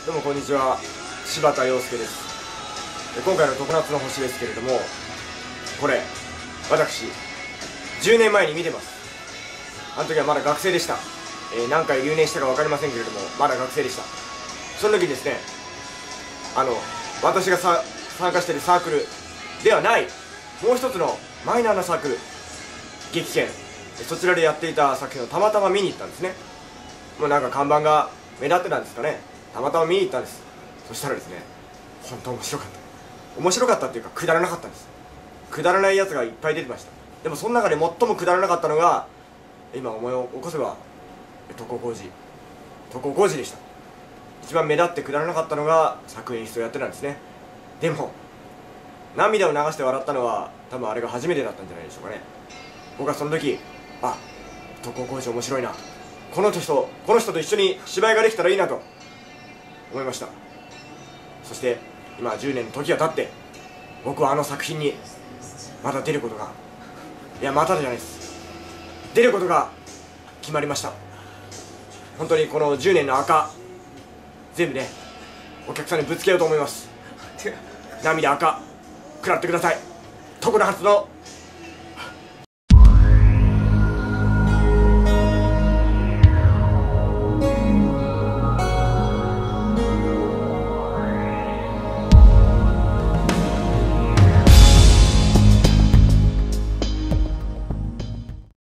どうもこんにちは、柴田洋介です。今回の常夏の星ですけれども、これ私10年前に見てます。あの時はまだ学生でした。何回留年したか分かりませんけれども、まだ学生でした。その時ですね、私が参加しているサークルではないもう一つのマイナーなサークル、劇研、そちらでやっていた作品をたまたま見に行ったんですね。もうなんか看板が目立ってたんですかね。たまたま見に行ったんです。そしたらですね、本当面白かった。面白かったっていうか、くだらなかったんです。くだらないやつがいっぱい出てました。でもその中で最もくだらなかったのが、今思い起こせば徳尾浩二でした。一番目立ってくだらなかったのが作演出をやってたんですね。でも涙を流して笑ったのは多分あれが初めてだったんじゃないでしょうかね。僕はその時、徳尾浩二面白いな、この人と一緒に芝居ができたらいいなと思いました。そして今10年の時が経って、僕はあの作品にまた出ることが、いやまたじゃないです、出ることが決まりました。本当にこの10年の赤全部ね、お客さんにぶつけようと思います。涙赤食らってください。常夏の